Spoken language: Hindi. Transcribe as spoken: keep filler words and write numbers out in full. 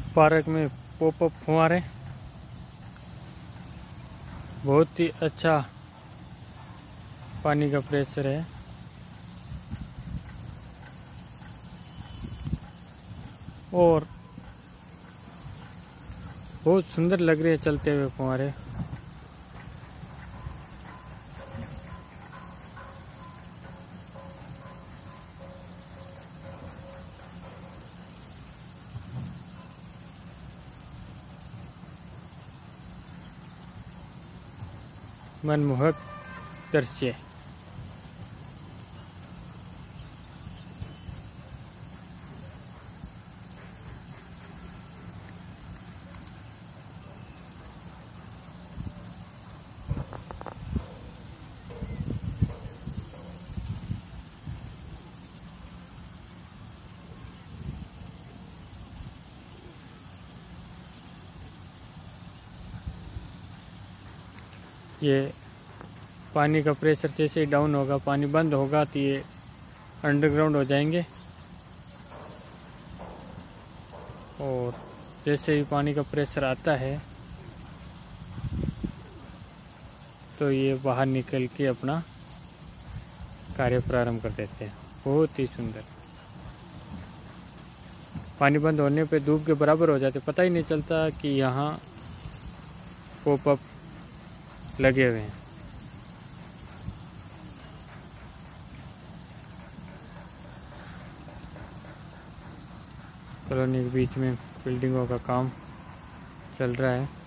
पार्क में पॉपअप फुहारे, बहुत ही अच्छा पानी का प्रेशर है और बहुत सुंदर लग रहे हैं चलते हुए फुहारे। मनमोहक दृश्य। ये पानी का प्रेशर जैसे ही डाउन होगा, पानी बंद होगा तो ये अंडरग्राउंड हो जाएंगे और जैसे ही पानी का प्रेशर आता है तो ये बाहर निकल के अपना कार्य प्रारंभ कर देते हैं। बहुत ही सुंदर। पानी बंद होने पे धूप के बराबर हो जाते, पता ही नहीं चलता कि यहाँ पॉपअप लगे हुए हैं। कॉलोनी के बीच में बिल्डिंगों का काम चल रहा है।